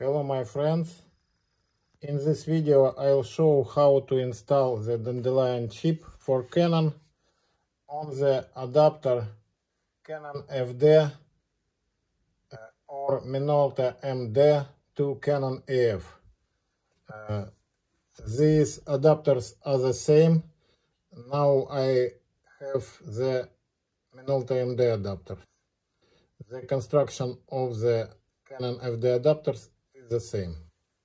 Hello my friends, in this video I'll show how to install the Dandelion chip for Canon on the adapter Canon FD or Minolta MD to Canon AF. These adapters are the same. Now I have the Minolta MD adapter. The construction of the Canon FD adapters is the same.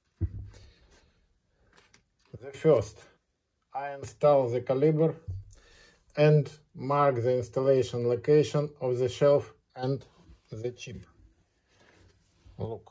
The first, I install the caliber and mark the installation location of the shelf and the chip. Look.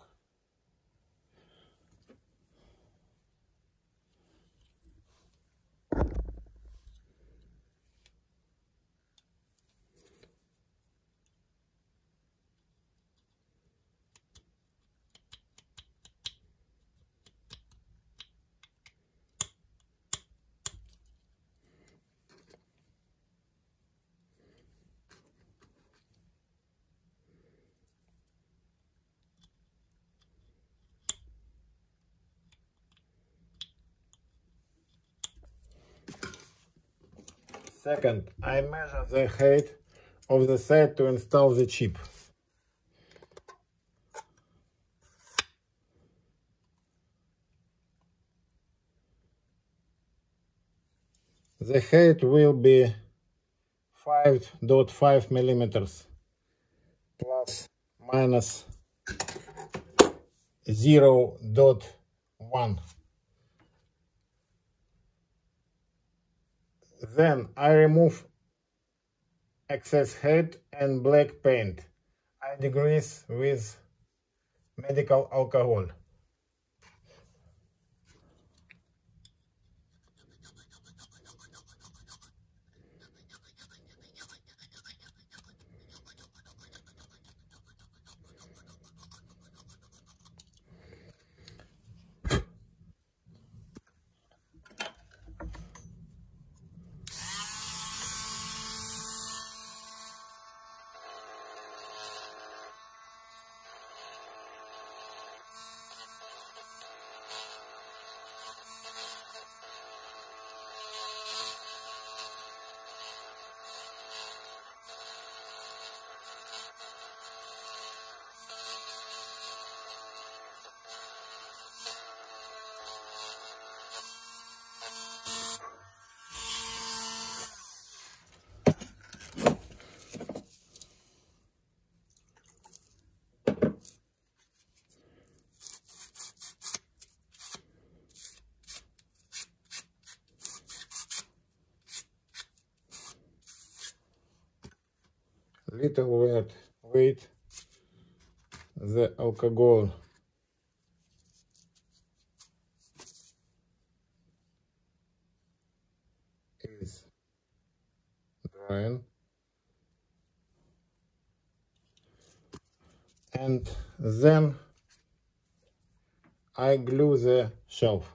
Second, I measure the height of the side to install the chip. The height will be 5.5 millimeters plus minus 0.1. Then I remove excess height and black paint. I degrease with medical alcohol. Little weight the alcohol is drying, and then I glue the shelf.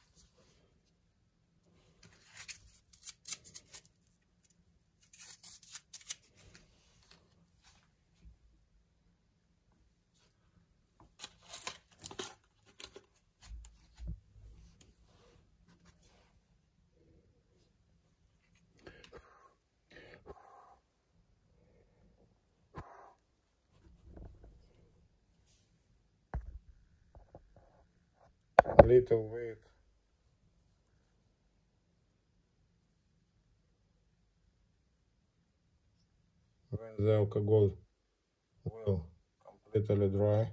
Little weight when the alcohol will completely dry.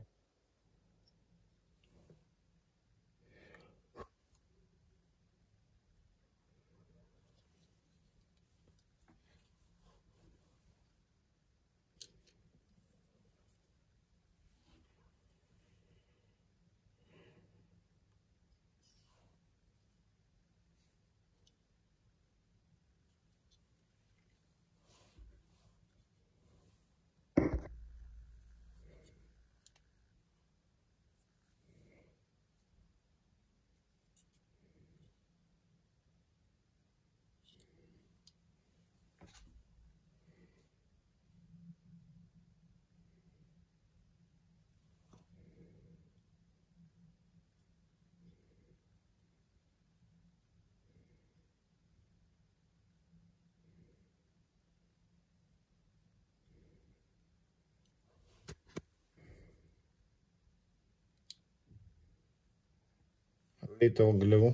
little glue.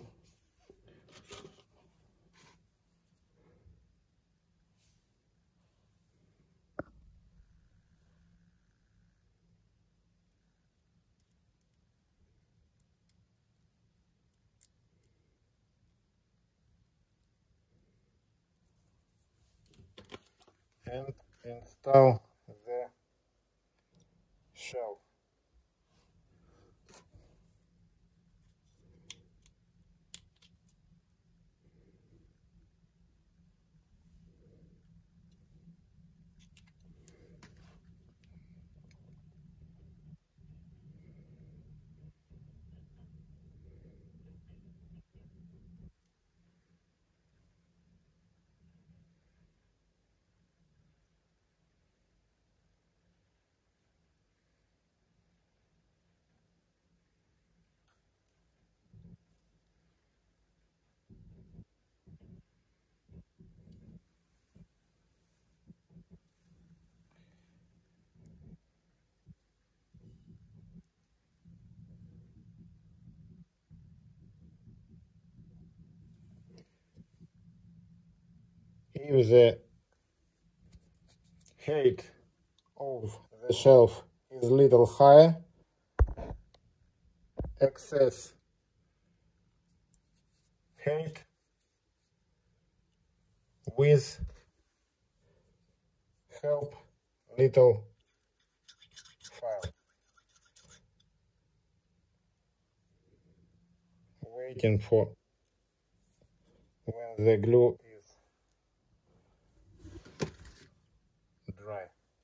And install the shelf. If the height of the shelf is a little higher, excess height with help little file. Waiting for when the glue is dry.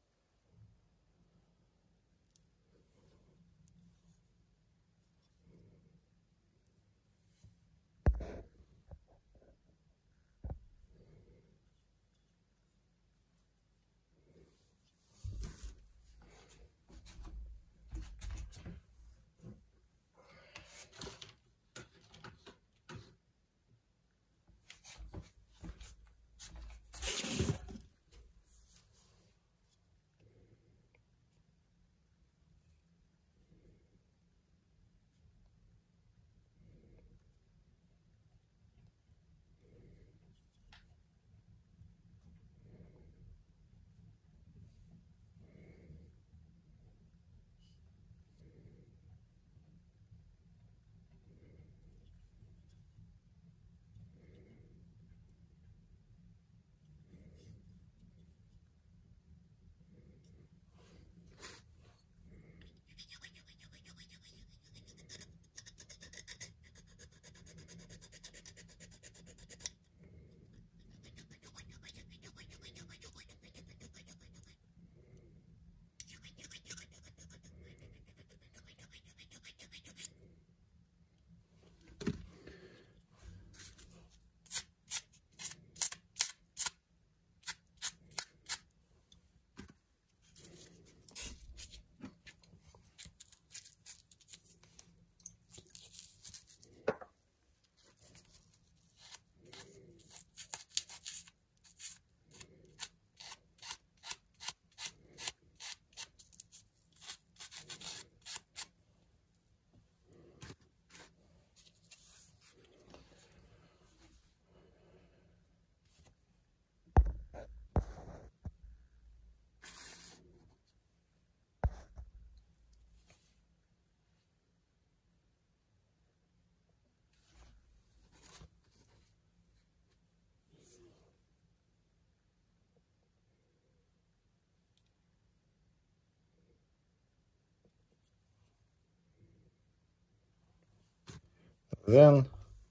Then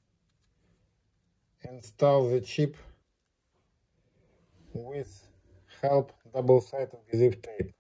install the chip with help double-sided zip tape.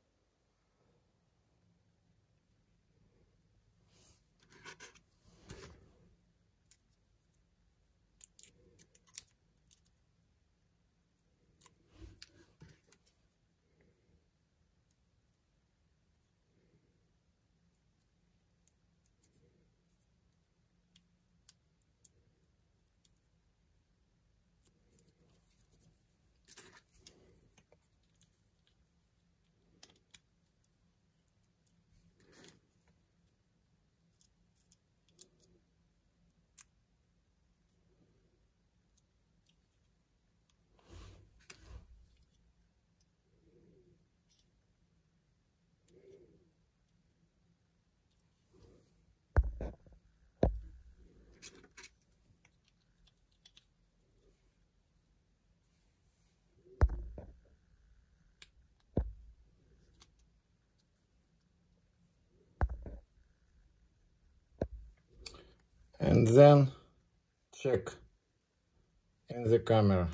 and then check in the camera.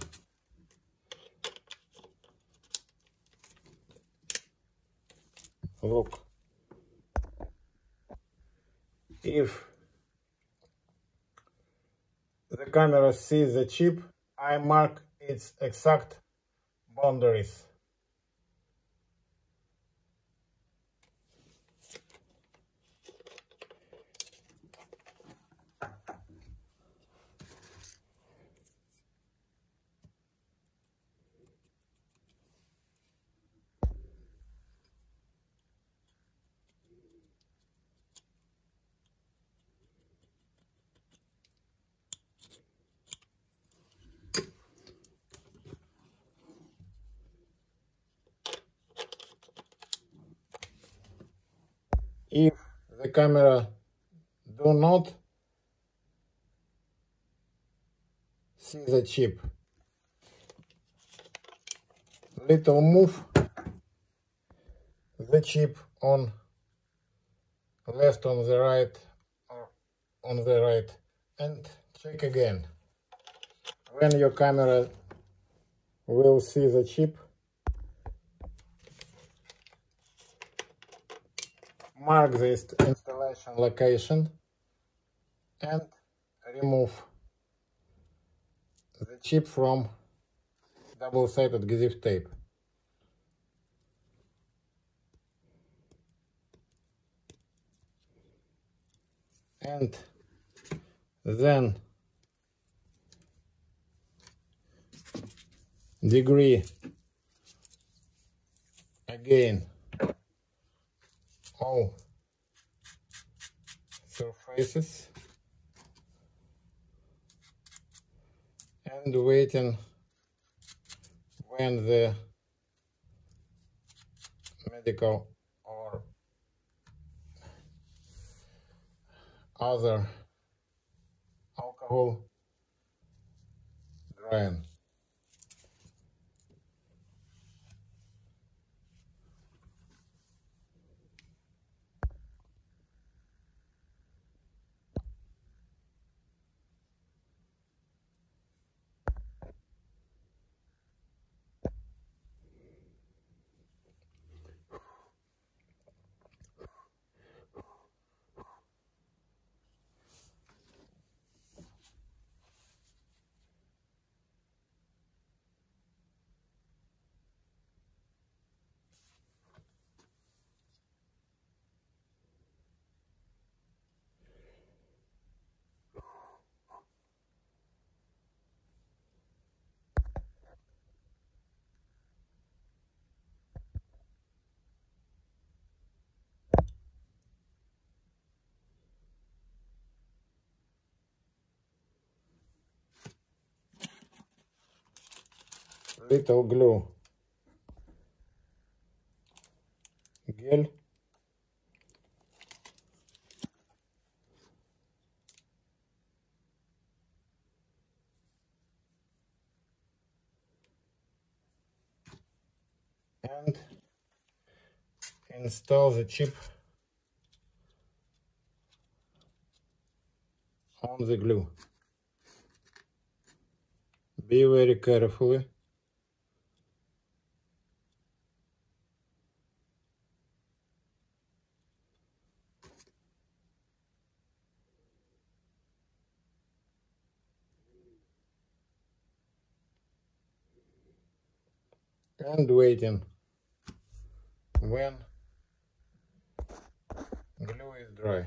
Look, if the camera sees the chip, I mark its exact boundaries. If the camera do not see the chip, little move the chip on left, on the right, or on the right, and check again. When your camera will see the chip, mark the installation location and remove the chip from double-sided adhesive tape. And then degree again all surfaces and waiting when the medical or other alcohol drying. Little glue gel and install the chip on the glue. Be very carefully. And waiting when glue is dry.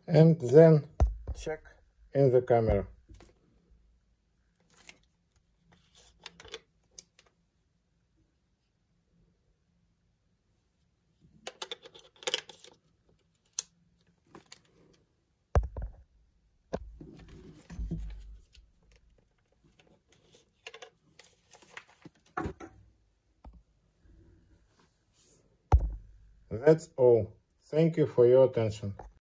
and then check in the camera. That's all. Thank you for your attention.